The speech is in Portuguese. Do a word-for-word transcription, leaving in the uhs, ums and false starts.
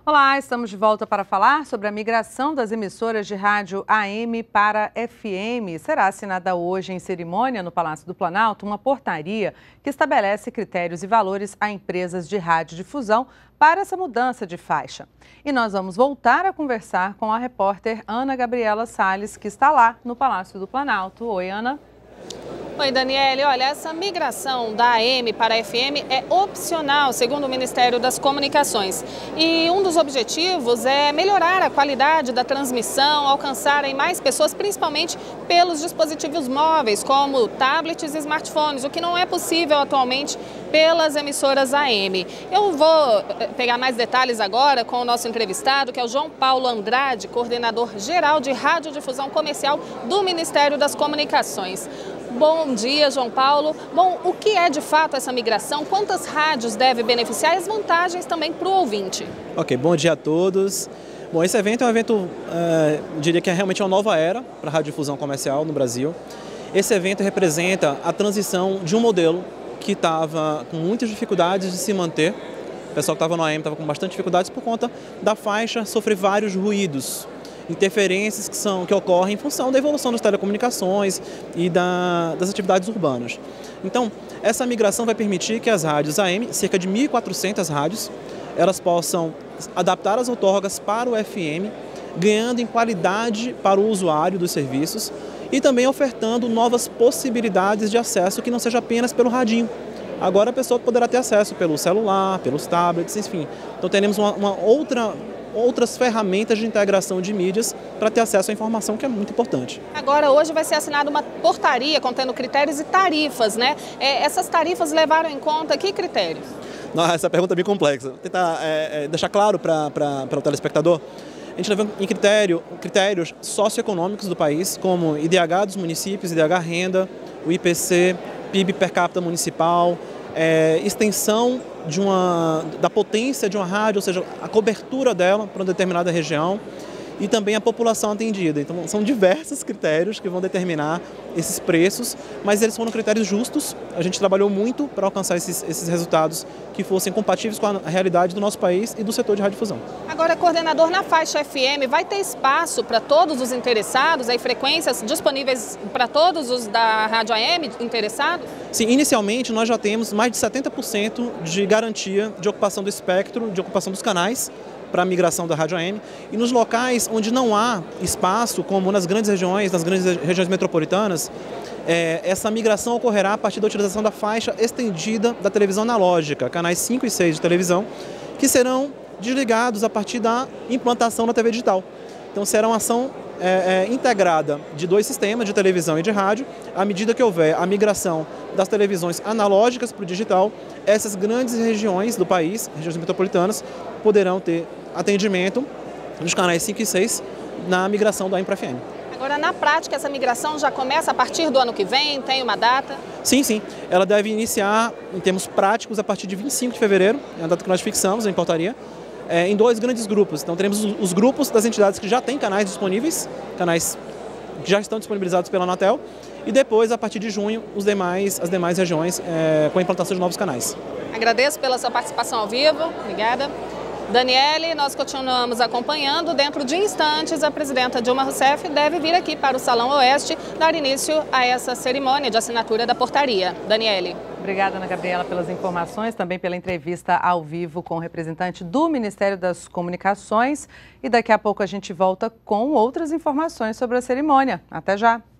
Olá, estamos de volta para falar sobre a migração das emissoras de rádio A M para F M. Será assinada hoje em cerimônia no Palácio do Planalto uma portaria que estabelece critérios e valores a empresas de radiodifusão para essa mudança de faixa. E nós vamos voltar a conversar com a repórter Ana Gabriela Salles, que está lá no Palácio do Planalto. Oi, Ana. Oi, Daniele. Olha, essa migração da A M para a F M é opcional, segundo o Ministério das Comunicações. E um dos objetivos é melhorar a qualidade da transmissão, alcançarem mais pessoas, principalmente pelos dispositivos móveis, como tablets e smartphones, o que não é possível atualmente pelas emissoras A M. Eu vou pegar mais detalhes agora com o nosso entrevistado, que é o João Paulo Andrade, coordenador geral de radiodifusão comercial do Ministério das Comunicações. Bom dia, João Paulo. Bom, o que é de fato essa migração? Quantas rádios deve beneficiar e as vantagens também para o ouvinte? Ok, bom dia a todos. Bom, esse evento é um evento, é, eu diria que é realmente uma nova era para a radiodifusão comercial no Brasil. Esse evento representa a transição de um modelo que estava com muitas dificuldades de se manter. O pessoal que estava no A M estava com bastante dificuldades por conta da faixa sofrer vários ruídos, interferências que, são, que ocorrem em função da evolução das telecomunicações e da, das atividades urbanas. Então, essa migração vai permitir que as rádios A M, cerca de mil e quatrocentas rádios, elas possam adaptar as outorgas para o F M, ganhando em qualidade para o usuário dos serviços e também ofertando novas possibilidades de acesso que não seja apenas pelo radinho. Agora a pessoa poderá ter acesso pelo celular, pelos tablets, enfim. Então teremos uma, uma outra... outras ferramentas de integração de mídias para ter acesso à informação, que é muito importante. Agora, hoje vai ser assinada uma portaria contendo critérios e tarifas, né? É, essas tarifas levaram em conta que critérios? Não, essa pergunta é bem complexa. Vou tentar é, é, deixar claro para o telespectador. A gente levou em critério, critérios socioeconômicos do país, como I D H dos municípios, I D H renda, o I P C, P I B per capita municipal, é, extensão de uma, da potência de uma rádio, ou seja, a cobertura dela para uma determinada região e também a população atendida. Então são diversos critérios que vão determinar esses preços, mas eles foram critérios justos. A gente trabalhou muito para alcançar esses, esses resultados que fossem compatíveis com a realidade do nosso país e do setor de radiodifusão. Agora, coordenador, na faixa F M, vai ter espaço para todos os interessados, aí frequências disponíveis para todos os da rádio A M interessados? Sim, inicialmente nós já temos mais de setenta por cento de garantia de ocupação do espectro, de ocupação dos canais para a migração da rádio A M, e nos locais onde não há espaço, como nas grandes regiões, nas grandes regiões metropolitanas, é, essa migração ocorrerá a partir da utilização da faixa estendida da televisão analógica, canais cinco e seis de televisão, que serão desligados a partir da implantação da T V digital. Então será uma ação é, é, integrada de dois sistemas, de televisão e de rádio. À medida que houver a migração das televisões analógicas para o digital, essas grandes regiões do país, regiões metropolitanas, poderão ter atendimento dos canais cinco e seis na migração do A M para F M. Agora, na prática, essa migração já começa a partir do ano que vem? Tem uma data? Sim, sim. Ela deve iniciar, em termos práticos, a partir de vinte e cinco de fevereiro, é a data que nós fixamos em portaria, é, em dois grandes grupos. Então, teremos os, os grupos das entidades que já têm canais disponíveis, canais que já estão disponibilizados pela Anatel, e depois, a partir de junho, os demais, as demais regiões é, com a implantação de novos canais. Agradeço pela sua participação ao vivo. Obrigada. Daniele, nós continuamos acompanhando. Dentro de instantes, a presidenta Dilma Rousseff deve vir aqui para o Salão Oeste dar início a essa cerimônia de assinatura da portaria. Daniele. Obrigada, Ana Gabriela, pelas informações, também pela entrevista ao vivo com o representante do Ministério das Comunicações. E daqui a pouco a gente volta com outras informações sobre a cerimônia. Até já!